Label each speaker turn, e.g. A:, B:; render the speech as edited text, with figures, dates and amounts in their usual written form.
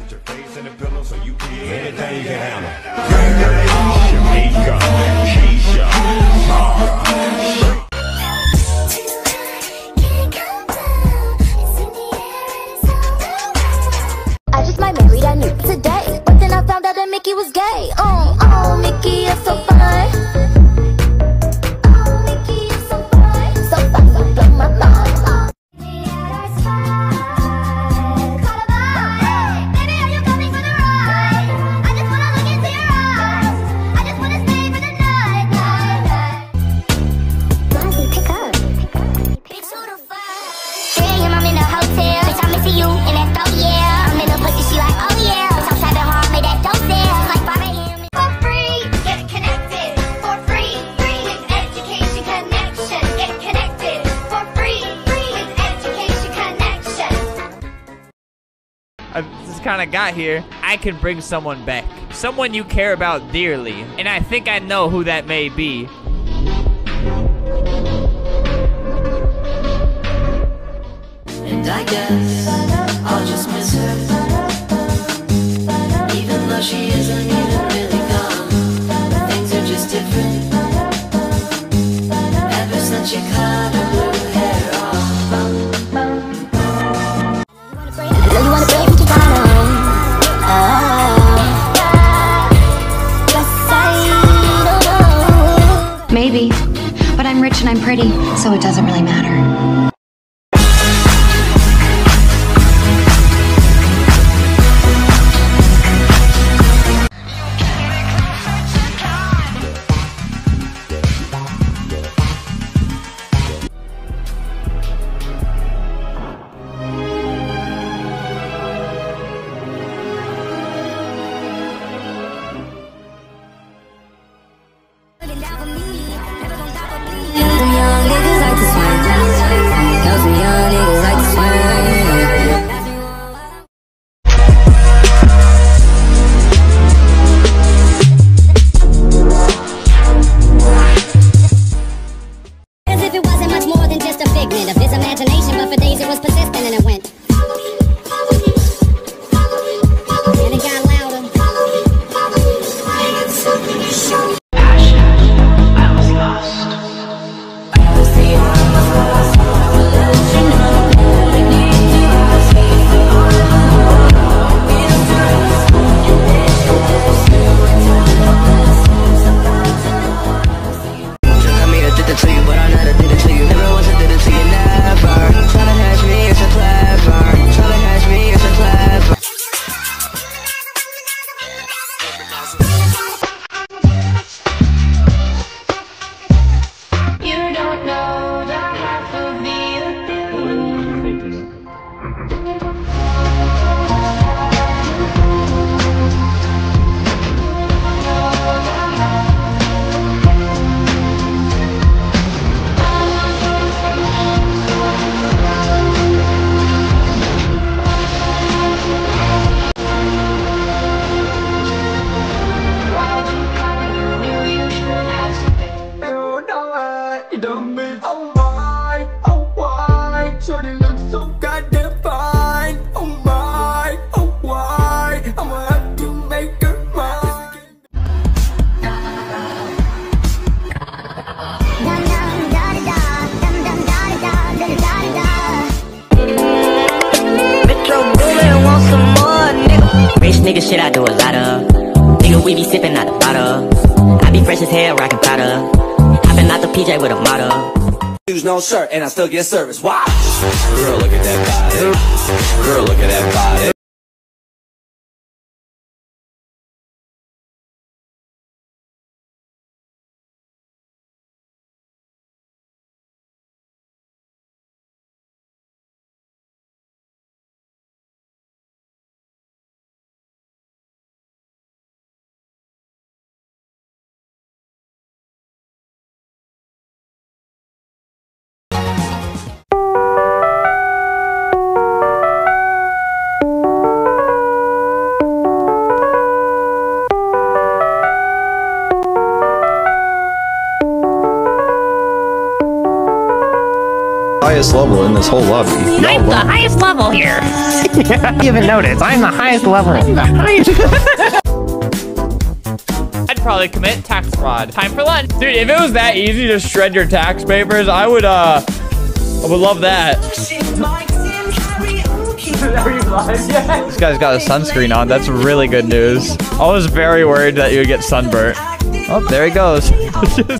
A: Put your face in the pillow so you can anything you can handle. Keisha,
B: I just might marry that nigga today, but then I found out that Mickey was gay. Oh, Mickey, you're so fine. Oh, Mickey, you're so fine. So fine, so blow my mind.
C: I just kind of got here. I can bring someone back. Someone you care about dearly. And I think I know who that may be.
D: And I guess I'll just miss her, even though she isn't even really gone. Things are just different ever since she cut her blue hair off.
E: Maybe, but I'm rich and I'm pretty, so it doesn't really matter.
F: Nigga shit I do a lot of. Nigga we be sippin' out the bottle. I be fresh as hell, rockin' powder. Hoppin' out the PJ with a model.
G: Use no shirt and I still get service. Wow. Girl, look at that body. Girl, look at that body.
H: highest level in this whole lobby.
I: I'm the highest level here. You even noticed, I'm the highest level.
C: I'd probably commit tax fraud. Time for lunch. Dude, if it was that easy to shred your tax papers, I would love that. This guy's got a sunscreen on. That's really good news. I was very worried that you would get sunburnt. Oh, there he goes.